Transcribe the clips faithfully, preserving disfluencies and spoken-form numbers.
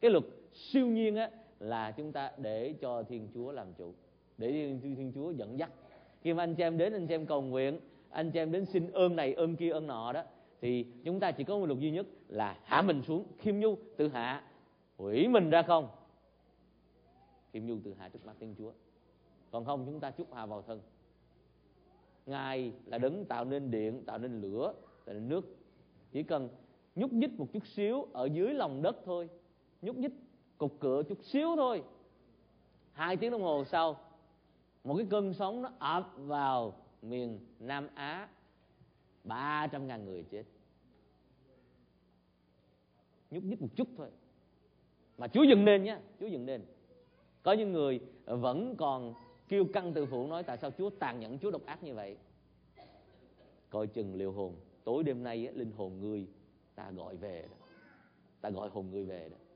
Cái luật siêu nhiên á là chúng ta để cho Thiên Chúa làm chủ, để Thiên, Thiên Chúa dẫn dắt. Khi mà anh chị em đến, anh chị em cầu nguyện, anh chị em đến xin ơn này ơn kia ơn nọ đó, thì chúng ta chỉ có một luật duy nhất là hạ mình xuống, khiêm nhu tự hạ, hủy mình ra không, khiêm nhu tự hạ trước mặt Thiên Chúa. Còn không chúng ta trút hòa vào thân. Ngài là đấng tạo nên điện, tạo nên lửa, tạo nên nước. Chỉ cần nhúc nhích một chút xíu ở dưới lòng đất thôi, nhúc nhích cục cửa chút xíu thôi, hai tiếng đồng hồ sau, một cái cơn sóng nó ập vào miền Nam Á, ba trăm ngàn người chết. Nhúc nhích một chút thôi. Mà Chúa dừng nên nhé, Chúa dừng nên. Có những người vẫn còn kiêu căng tự phụ, nói tại sao Chúa tàn nhẫn, Chúa độc ác như vậy. Coi chừng liều hồn. Tối đêm nay linh hồn ngươi ta gọi về đó. Ta gọi hồn ngươi về đó.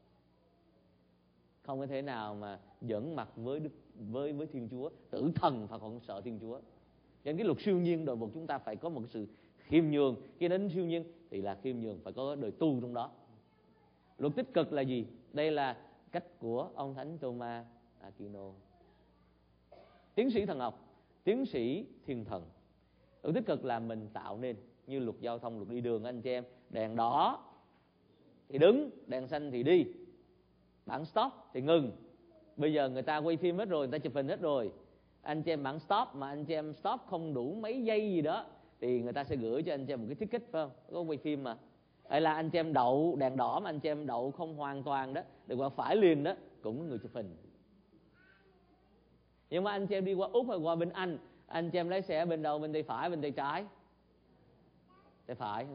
Không có thể nào mà giỡn mặt với Đức, với với Thiên Chúa. Tử thần phải còn sợ Thiên Chúa. Cho nên cái luật siêu nhiên đòi buộc chúng ta phải có một sự khiêm nhường. Khi đến siêu nhiên thì là khiêm nhường, phải có đời tu trong đó. Luật tích cực là gì? Đây là cách của ông Thánh Thomas Aquino, tiến sĩ thần học, tiến sĩ thiên thần. Luật tích cực là mình tạo nên, như luật giao thông, luật đi đường anh chị em. Đèn đỏ thì đứng, đèn xanh thì đi, bảng stop thì ngừng. Bây giờ người ta quay phim hết rồi, người ta chụp hình hết rồi. Anh chị em bảng stop mà anh chị em stop không đủ mấy giây gì đó thì người ta sẽ gửi cho anh chị em một cái ticket, phải không? Có quay phim mà. Hay là anh chị em đậu đèn đỏ mà anh chị em đậu không hoàn toàn đó, được qua phải liền đó, cũng có người chụp hình. Nhưng mà anh chị em đi qua Úc hay qua bên Anh, anh chị em lái xe bên đầu, bên tay phải, bên tay trái? Tay phải.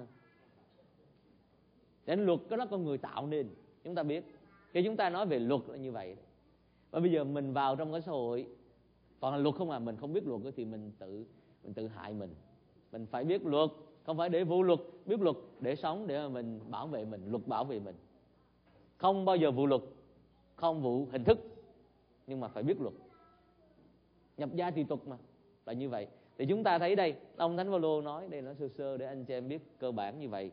Đến luật cái đó con người tạo nên, chúng ta biết. Khi chúng ta nói về luật là như vậy. Và bây giờ mình vào trong cái xã hội toàn là luật không à, mình không biết luật thì mình tự mình tự hại mình. Mình phải biết luật, không phải để vô luật, biết luật để sống, để mà mình bảo vệ mình, luật bảo vệ mình. Không bao giờ vụ luật, không vụ hình thức, nhưng mà phải biết luật. Nhập gia thì tục mà, là như vậy. Thì chúng ta thấy đây, ông Thánh Phaolô nói, đây nó sơ sơ để anh chị em biết cơ bản như vậy.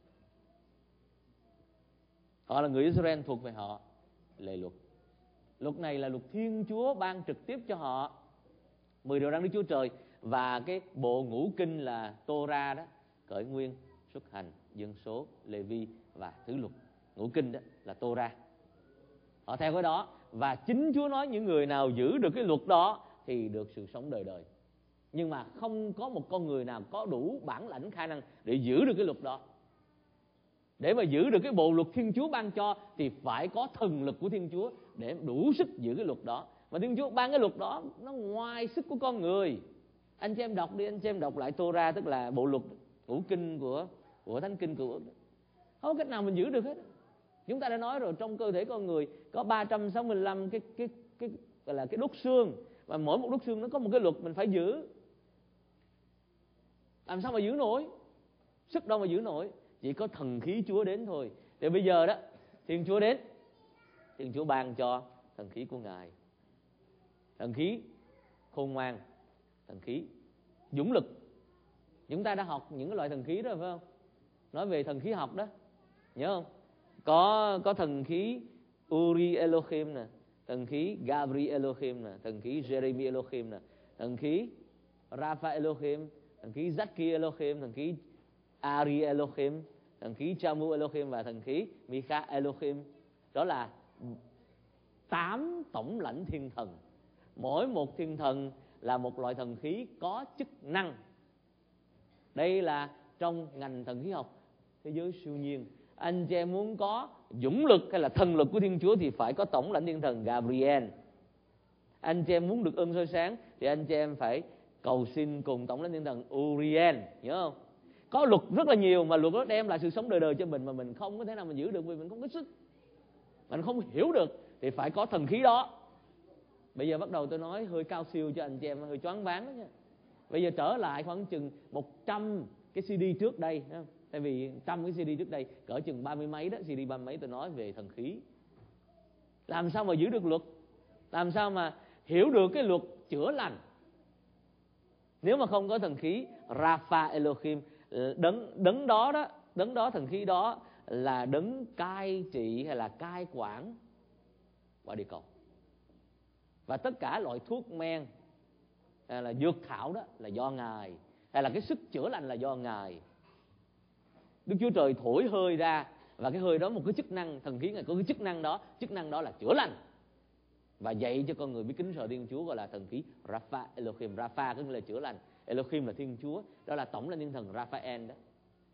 Họ là người Israel, thuộc về họ lệ luật. Luật này là luật Thiên Chúa ban trực tiếp cho họ. Mười điều răn Đức Chúa Trời và cái bộ ngũ kinh là Tô-ra đó, Khởi Nguyên, Xuất Hành, Dân Số, Lê Vi và Thứ Luật. Ngũ kinh đó là Tô-ra. Họ theo cái đó, và chính Chúa nói những người nào giữ được cái luật đó thì được sự sống đời đời. Nhưng mà không có một con người nào có đủ bản lãnh khả năng để giữ được cái luật đó. Để mà giữ được cái bộ luật Thiên Chúa ban cho thì phải có thần lực của Thiên Chúa để đủ sức giữ cái luật đó. Mà Thiên Chúa ban cái luật đó nó ngoài sức của con người. Anh chị em đọc đi, anh chị em đọc lại Tô-ra, tức là bộ luật ngũ kinh của của Thánh Kinh Cựu Ước. Không có cách nào mình giữ được hết. Chúng ta đã nói rồi, trong cơ thể con người có ba trăm sáu mươi lăm cái cái cái gọi là cái đốt xương, và mỗi một đốt xương nó có một cái luật mình phải giữ. Làm sao mà giữ nổi? Sức đâu mà giữ nổi? Chỉ có thần khí Chúa đến thôi. Thì bây giờ đó, Thiên Chúa đến, Thiên Chúa ban cho thần khí của Ngài. Thần khí khôn ngoan, thần khí dũng lực. Chúng ta đã học những cái loại thần khí đó phải không? Nói về thần khí học đó, nhớ không? Có có thần khí Uri Elohim nè, thần khí Gabriel Elohim nè, thần khí Jeremy Elohim nè, thần khí Rapha Elohim, thần khí Zaki Elohim, thần khí Ari Elohim, thần khí Chamu Elohim và thần khí Mika Elohim. Đó là tám tổng lãnh thiên thần. Mỗi một thiên thần là một loại thần khí có chức năng. Đây là trong ngành thần khí học thế giới siêu nhiên. Anh chị em muốn có dũng lực hay là thần lực của Thiên Chúa thì phải có tổng lãnh thiên thần Gabriel. Anh chị em muốn được ơn soi sáng thì anh chị em phải cầu xin cùng tổng lãnh thiên thần Uriel, nhớ không? Có luật rất là nhiều mà luật đó đem lại sự sống đời đời cho mình mà mình không có thể nào mình giữ được vì mình không có sức, mình không hiểu được, thì phải có thần khí đó. Bây giờ bắt đầu tôi nói hơi cao siêu cho anh chị em hơi choáng váng đó nha. Bây giờ trở lại khoảng chừng một trăm cái xê đê trước đây, không? Tại vì trăm cái xê đê trước đây cỡ chừng ba mươi mấy đó, xê đê ba mươi mấy tôi nói về thần khí. Làm sao mà giữ được luật? Làm sao mà hiểu được cái luật chữa lành? Nếu mà không có thần khí Rapha Elohim, đấng đấng đó đó, đấng đó thần khí đó là đấng cai trị hay là cai quản quả địa cầu. Và tất cả loại thuốc men hay là dược thảo đó là do Ngài, hay là cái sức chữa lành là do Ngài. Đức Chúa Trời thổi hơi ra, và cái hơi đó một cái chức năng, thần khí Ngài có cái chức năng đó, chức năng đó là chữa lành. Và dạy cho con người biết kính sợ Thiên Chúa, gọi là thần khí Rapha Elohim. Rapha có nghĩa là chữa lành, Elohim là Thiên Chúa, đó là tổng là thiên thần Raphael đó.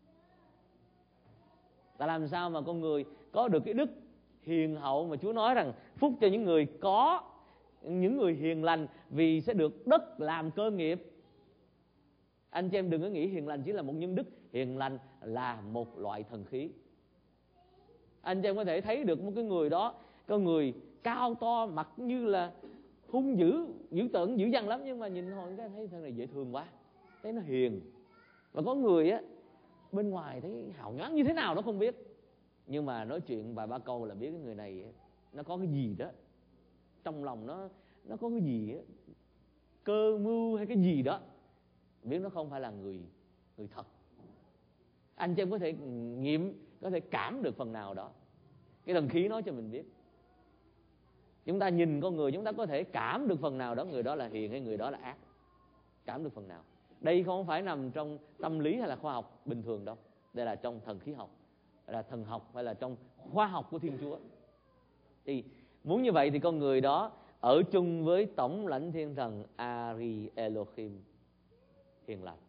Ta làm sao mà con người có được cái đức hiền hậu mà Chúa nói rằng phúc cho những người có, những người hiền lành, vì sẽ được đất làm cơ nghiệp. Anh chị em đừng có nghĩ hiền lành chỉ là một nhân đức, hiền lành là một loại thần khí. Anh chị em có thể thấy được một cái người đó, con người cao to, mặt như là hung dữ, dữ tợn, dữ dằn lắm, nhưng mà nhìn hồi cái thấy thằng này dễ thương quá, thấy nó hiền. Và có người á, bên ngoài thấy hào nhoáng như thế nào nó không biết, nhưng mà nói chuyện vài ba câu là biết cái người này nó có cái gì đó trong lòng, nó nó có cái gì á, cơ mưu hay cái gì đó, biết nó không phải là người người thật. Anh chị em có thể nghiệm, có thể cảm được phần nào đó. Cái thần khí nói cho mình biết. Chúng ta nhìn con người, chúng ta có thể cảm được phần nào đó người đó là hiền hay người đó là ác. Cảm được phần nào. Đây không phải nằm trong tâm lý hay là khoa học bình thường đâu. Đây là trong thần khí học, hay là thần học, hay là trong khoa học của Thiên Chúa. Thì muốn như vậy thì con người đó ở chung với tổng lãnh thiên thần Ari Elohim, hiền lành.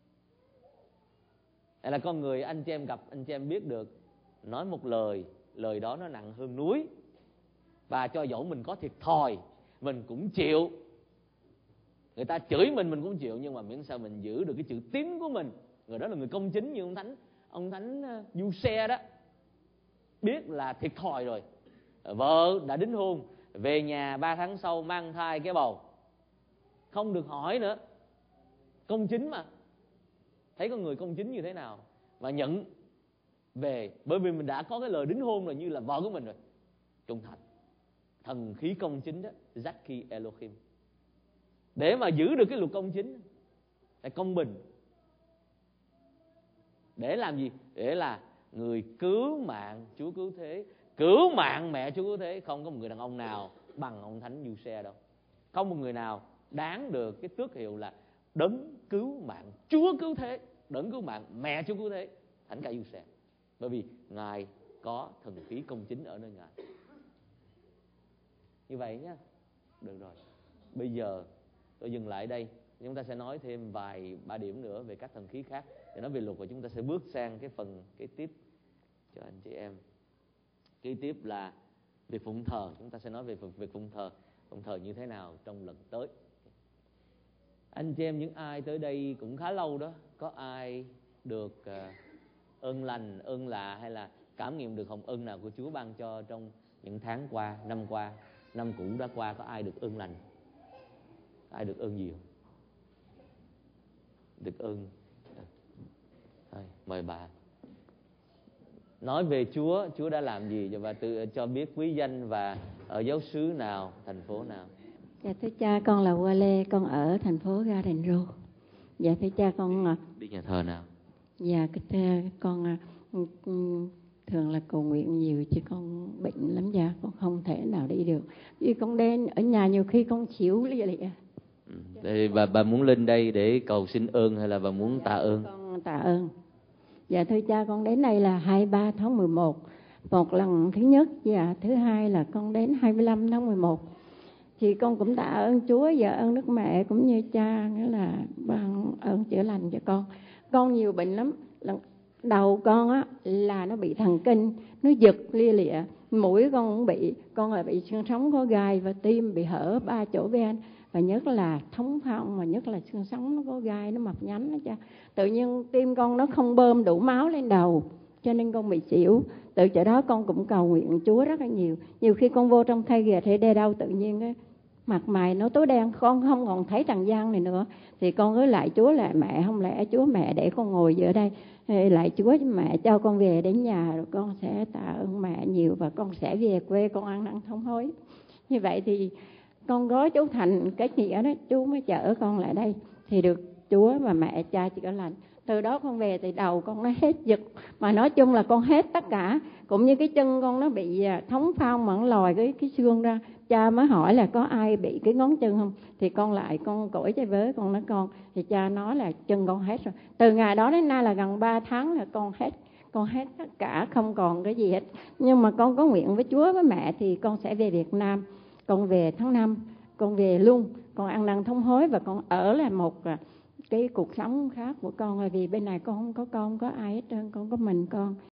Hay là con người anh chị em gặp, anh chị em biết được, nói một lời, lời đó nó nặng hơn núi. Và cho dẫu mình có thiệt thòi, mình cũng chịu. Người ta chửi mình, mình cũng chịu. Nhưng mà miễn sao mình giữ được cái chữ tín của mình. Người đó là người công chính như ông Thánh Ông Thánh Du Xe đó. Biết là thiệt thòi rồi, vợ đã đính hôn, về nhà ba tháng sau mang thai cái bầu, không được hỏi nữa. Công chính mà. Thấy con người công chính như thế nào và nhận về, bởi vì mình đã có cái lời đính hôn rồi, như là vợ của mình rồi. Trung thành. Thần khí công chính đó, Zaki Elohim. Để mà giữ được cái luật công chính, là công bình. Để làm gì? Để là người cứu mạng Chúa cứu thế, cứu mạng mẹ Chúa cứu thế. Không có một người đàn ông nào bằng ông Thánh Du Xe đâu. Không một người nào đáng được cái tước hiệu là đấng cứu mạng Chúa cứu thế, đấng cứu mạng mẹ Chúa cứu thế, Thánh Ca Du Xe. Bởi vì Ngài có thần khí công chính ở nơi Ngài. Như vậy nhá. Được rồi. Bây giờ tôi dừng lại đây. Chúng ta sẽ nói thêm vài ba điểm nữa về các thần khí khác. Để nói về luật, và chúng ta sẽ bước sang cái phần kế tiếp cho anh chị em. Kế tiếp là việc phụng thờ. Chúng ta sẽ nói về việc phụng thờ. Phụng thờ như thế nào trong lần tới. Anh chị em những ai tới đây cũng khá lâu đó, có ai được ơn lành, ơn lạ, hay là cảm nghiệm được hồng ân nào của Chúa ban cho trong những tháng qua, năm qua, năm cũ đã qua? Có ai được ơn lành? Ai được ơn nhiều? Được ơn. Thôi, mời bà nói về Chúa, Chúa đã làm gì, và tự cho biết quý danh và ở giáo xứ nào, thành phố nào. Dạ thưa cha, con là Qua Lê, con ở thành phố Garden Road. Dạ thưa cha, con đi nhà thờ nào? Dạ thưa con thường là cầu nguyện nhiều, chứ con bệnh lắm dạ, con không thể nào đi được. Vì con đến ở nhà nhiều khi con chịu lìa lìa. Thì bà bà muốn lên đây để cầu xin ơn hay là bà muốn tạ ơn? Con tạ ơn. Dạ thưa cha, con đến đây là hai mươi ba tháng mười một, một lần thứ nhất. Dạ thứ hai là con đến hai mươi lăm tháng mười một. Thì con cũng tạ ơn Chúa và ơn Đức Mẹ cũng như cha, nghĩa là ban ơn chữa lành cho con. Con nhiều bệnh lắm. Đầu con á là nó bị thần kinh, nó giật lia lịa. Mũi con cũng bị, con là bị xương sống có gai, và tim bị hở ba chỗ ven. Và nhất là thống phong, mà nhất là xương sống nó có gai, nó mọc nhánh đó cha. Tự nhiên tim con nó không bơm đủ máu lên đầu, cho nên con bị xỉu. Từ chỗ đó con cũng cầu nguyện Chúa rất là nhiều. Nhiều khi con vô trong thay ghề thấy đê đau, tự nhiên cái mặt mày nó tối đen, con không còn thấy trần gian này nữa. Thì con cứ lại Chúa là mẹ, không lẽ Chúa mẹ để con ngồi giữa đây, lại Chúa mẹ cho con về đến nhà, rồi con sẽ tạ ơn mẹ nhiều, và con sẽ về quê con ăn năn thống hối. Như vậy thì con gói chú Thành cái nghĩa đó, chú mới chở con lại đây thì được Chúa và mẹ cha chữa lành. Từ đó con về thì đầu con nó hết giật, mà nói chung là con hết tất cả, cũng như cái chân con nó bị thống phong mà nó lòi cái cái xương ra. Cha mới hỏi là có ai bị cái ngón chân không, thì con lại con cõi chai với con nói con, thì cha nói là chân con hết rồi. Từ ngày đó đến nay là gần ba tháng là con hết, con hết tất cả, không còn cái gì hết. Nhưng mà con có nguyện với Chúa với mẹ thì con sẽ về Việt Nam. Con về tháng năm, con về luôn, con ăn năn thống hối và con ở là một cái cuộc sống khác của con, là vì bên này con không có con, không có ai hết trơn, con có mình con.